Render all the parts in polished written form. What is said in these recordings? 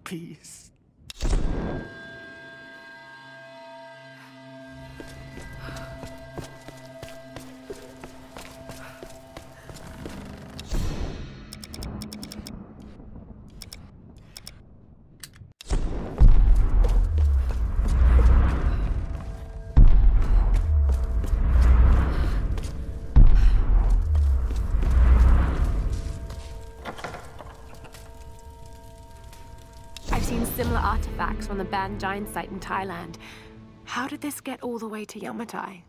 peace. Similar artifacts from the Ban Giant site in Thailand. How did this get all the way to Yamatai?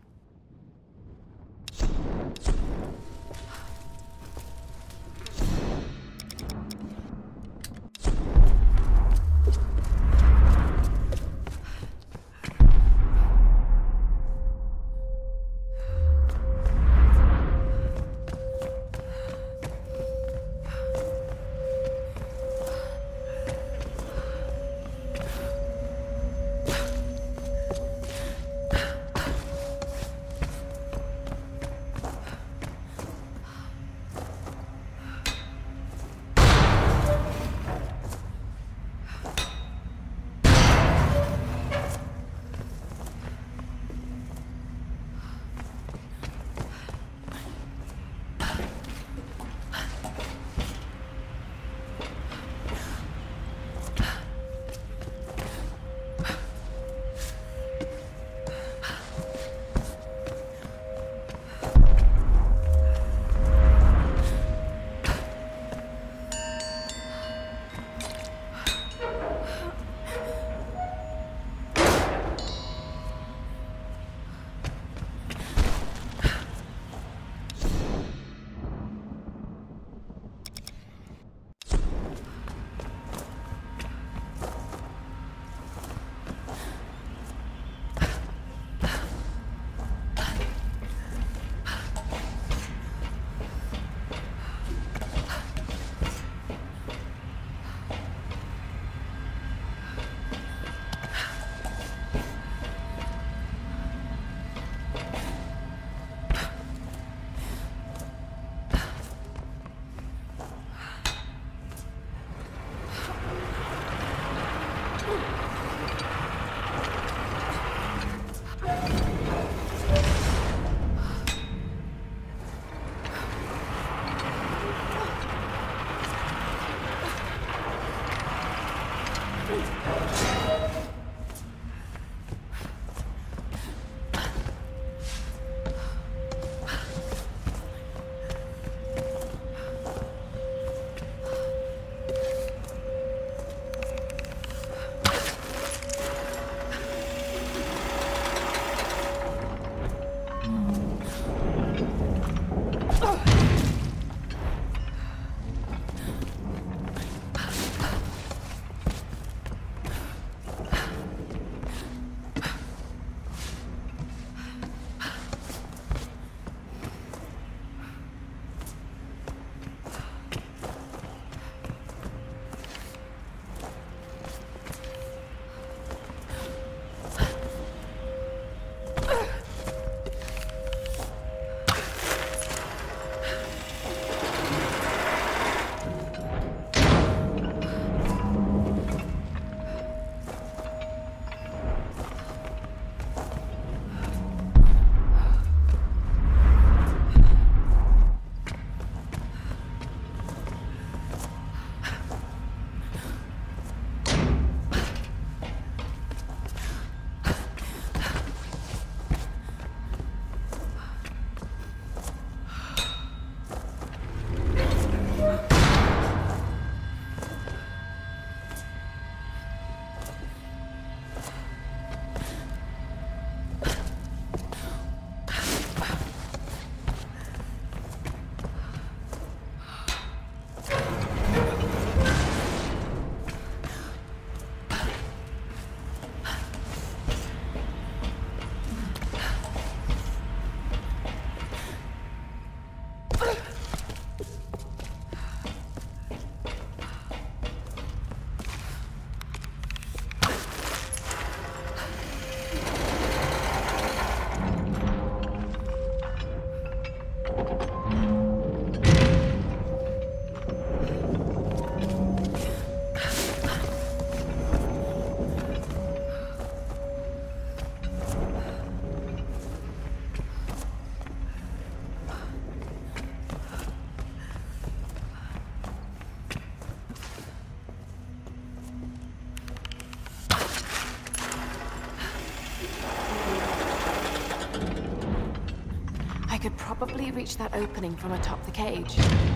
probably reach that opening from atop the cage.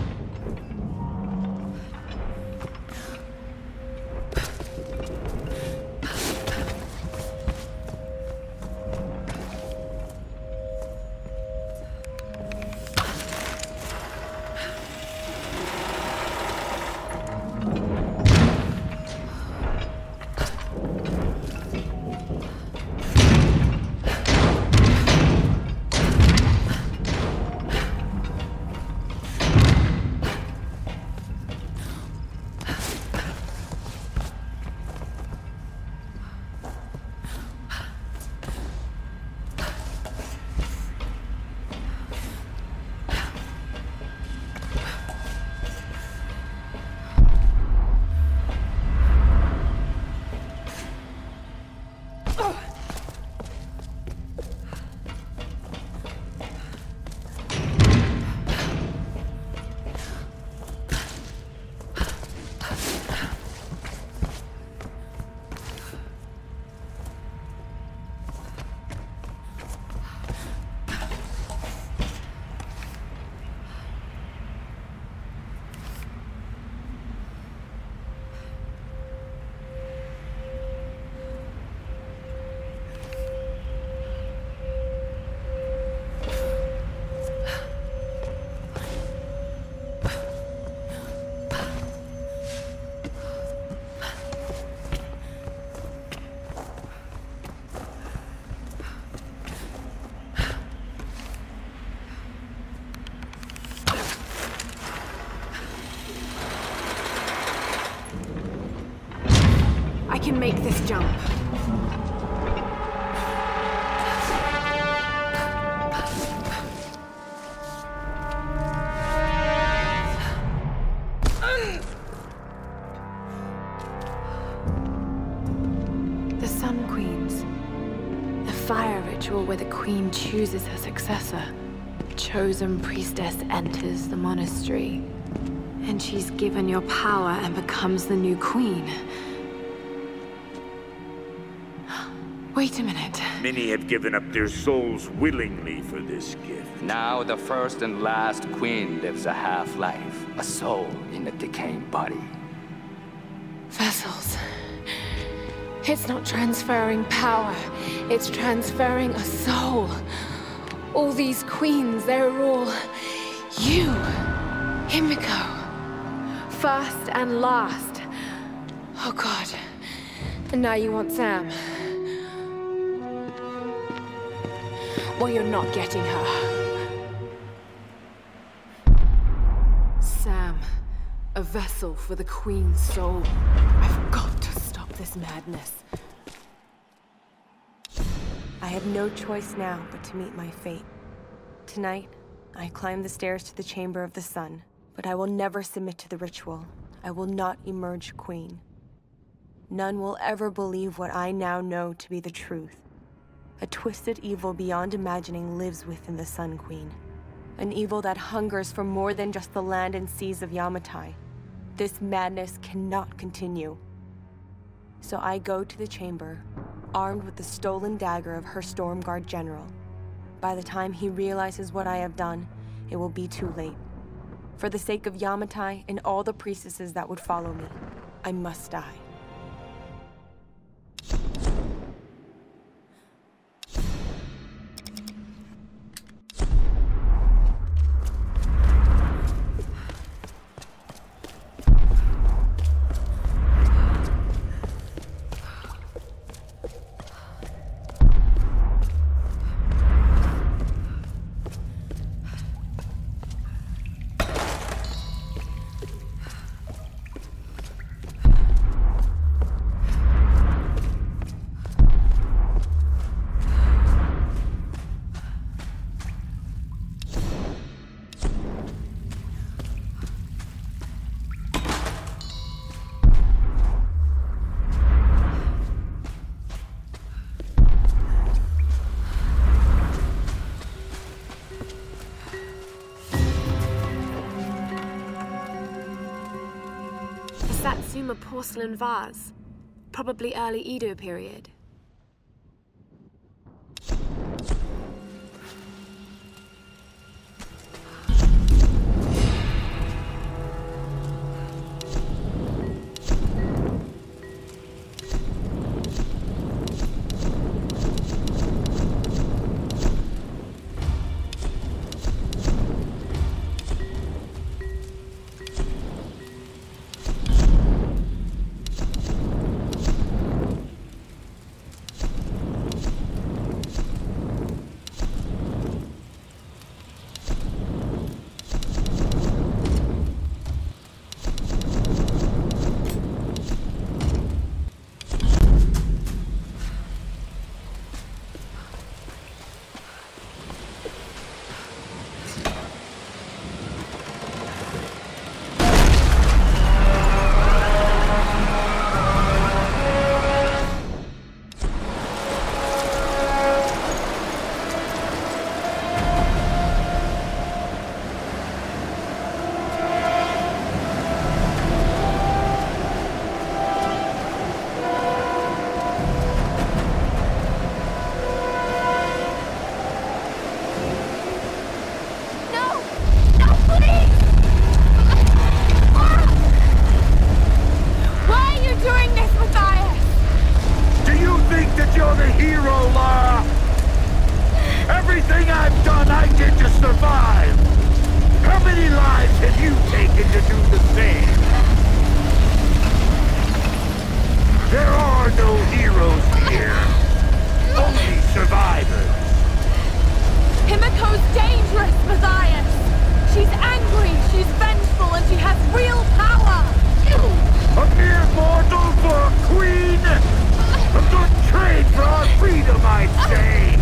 I can make this jump. The Sun Queens. The fire ritual where the queen chooses her successor. Chosen priestess enters the monastery. And she's given your power and becomes the new queen. Wait a minute. Many have given up their souls willingly for this gift. Now the first and last queen lives a half-life, a soul in a decaying body. Vessels. It's not transferring power, it's transferring a soul. All these queens, they're all you, Himiko. First and last. Oh God. And now you want Sam. Well, you're not getting her. Sam, a vessel for the Queen's soul. I've got to stop this madness. I have no choice now but to meet my fate. Tonight, I climb the stairs to the Chamber of the Sun, but I will never submit to the ritual. I will not emerge queen. None will ever believe what I now know to be the truth. A twisted evil beyond imagining lives within the Sun Queen. An evil that hungers for more than just the land and seas of Yamatai. This madness cannot continue. So I go to the chamber, armed with the stolen dagger of her Stormguard general. By the time he realizes what I have done, it will be too late. For the sake of Yamatai and all the priestesses that would follow me, I must die. Satsuma porcelain vase, probably early Edo period. hero, Lara! Everything I've done, I did to survive! How many lives have you taken to do the same? There are no heroes here. Only survivors. Himiko's dangerous, Matthias! She's angry, she's vengeful, and she has real power! A mere mortal for a queen? A good trade for our freedom, I'd say!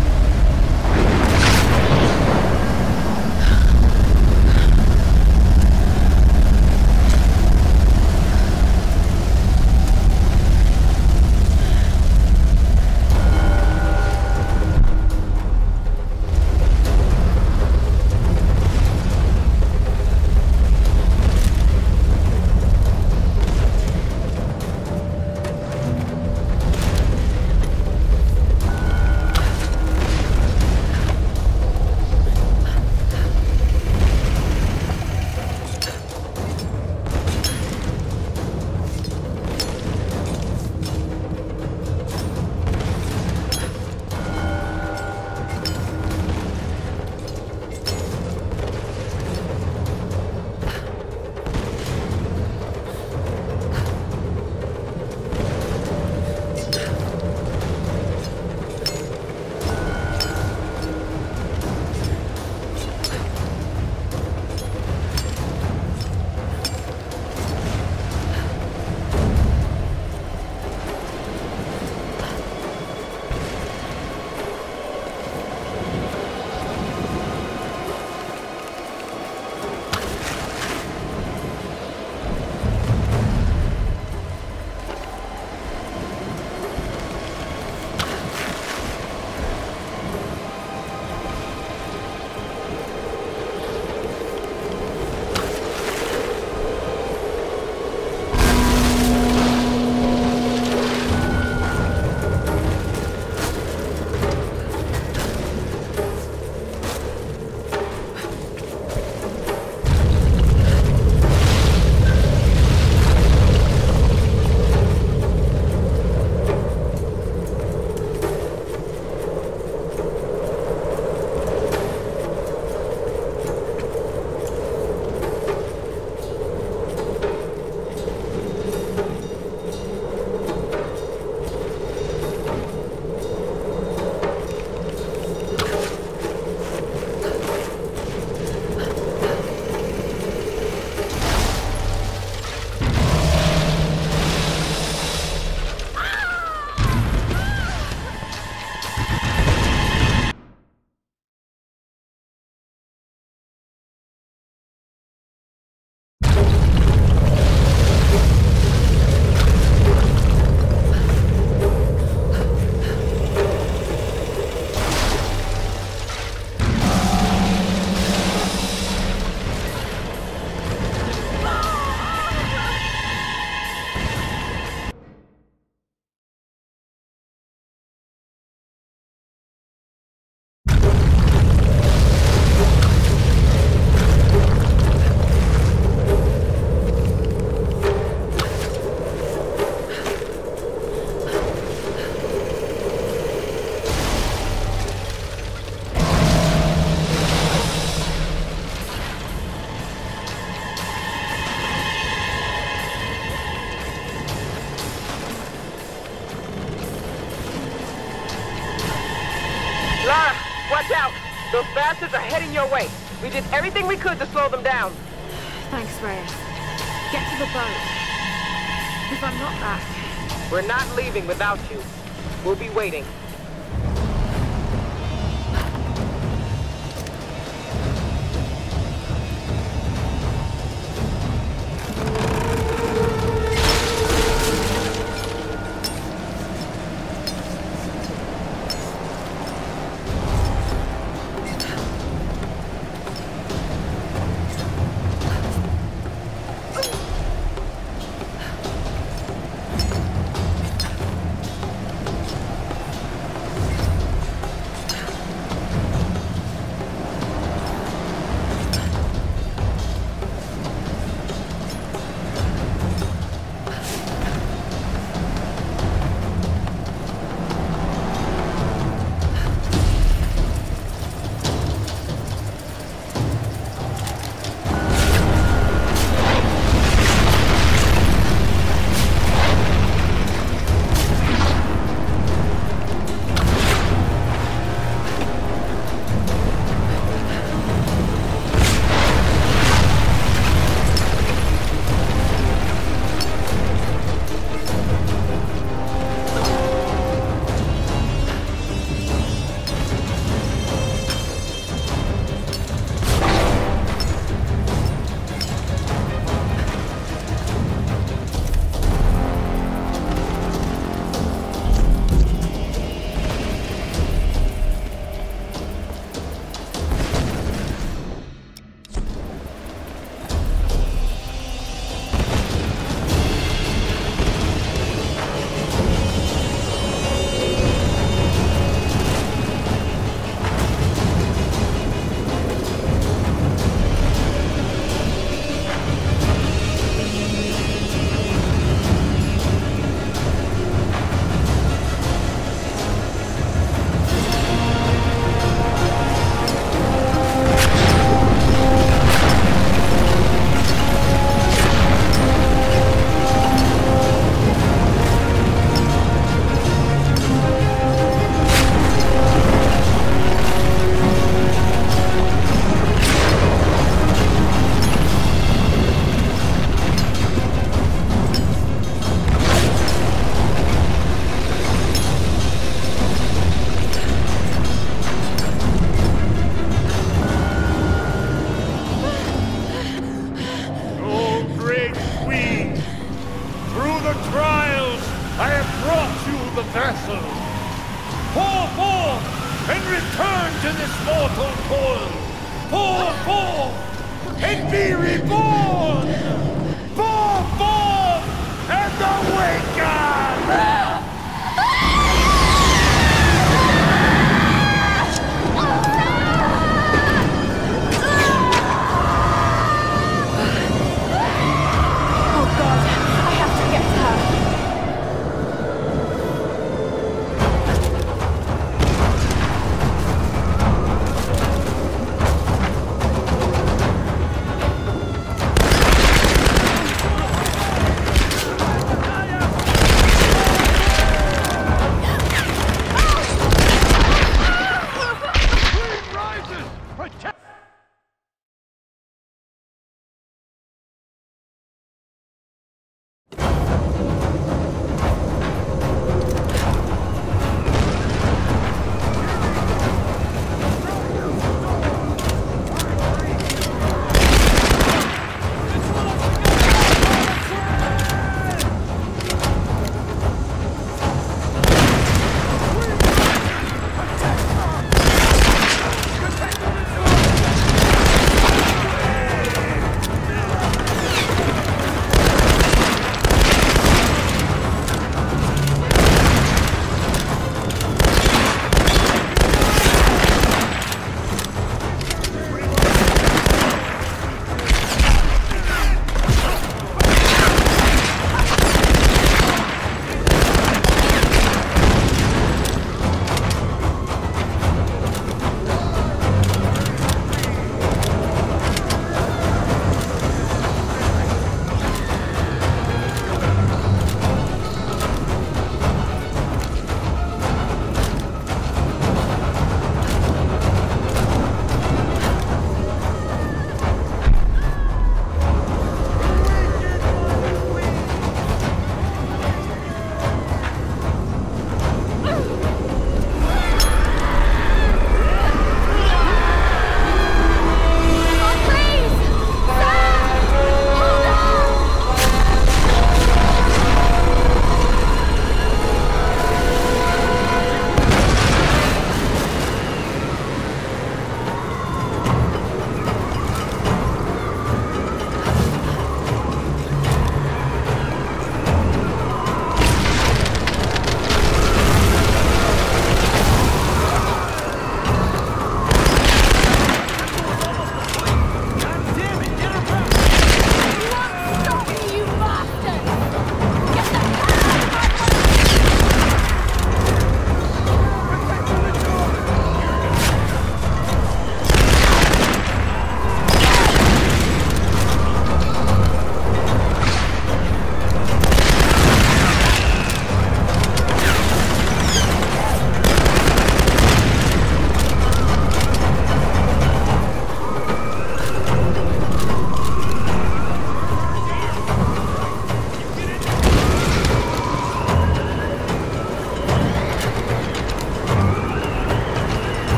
Watch out! Those bastards are heading your way. We did everything we could to slow them down. Thanks, Reyes. Get to the boat. If I'm not back... We're not leaving without you. We'll be waiting. the vessel. Pour forth and return to this mortal coil. Pour forth and be reborn. Pour forth and awaken.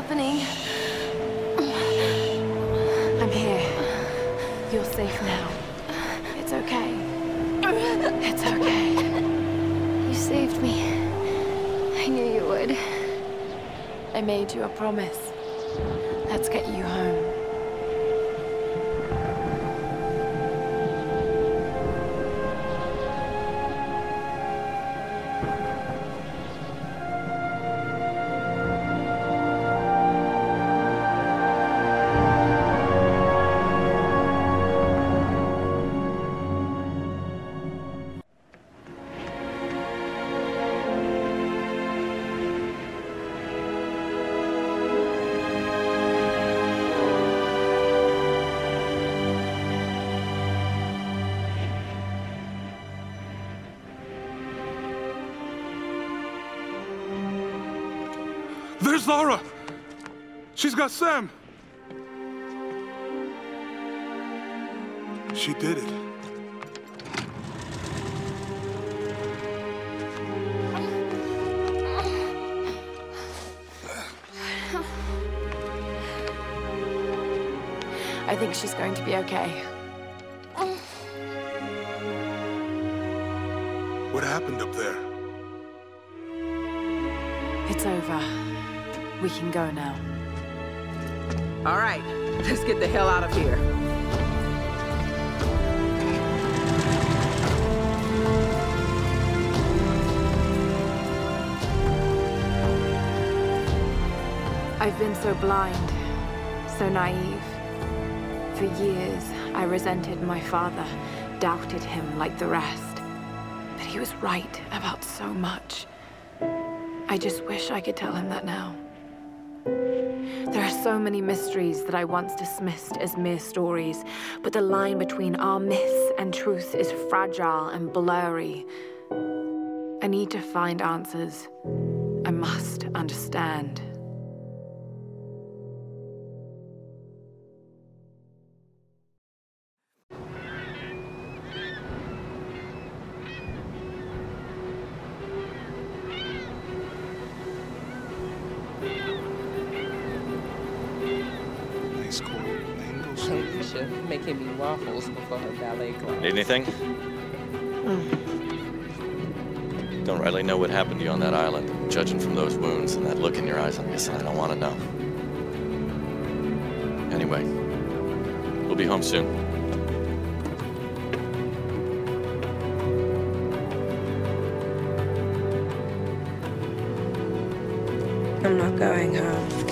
happening? I'm here. You're safe now. It's okay. It's okay. You saved me. I knew you would. I made you a promise. Let's get you home. There's Lara! She's got Sam! She did it. I think she's going to be okay. What happened up there? It's over. We can go now. All right, let's get the hell out of here. I've been so blind, so naive. For years, I resented my father, doubted him like the rest. But he was right about so much. I just wish I could tell him that now. There are so many mysteries that I once dismissed as mere stories, but the line between our myths and truth is fragile and blurry. I need to find answers. I must understand. Alicia making me waffles before her ballet class. Need anything? Don't rightly know what happened to you on that island. Judging from those wounds and that look in your eyes, I'm guessing I don't want to know. Anyway, we'll be home soon. I'm not going home.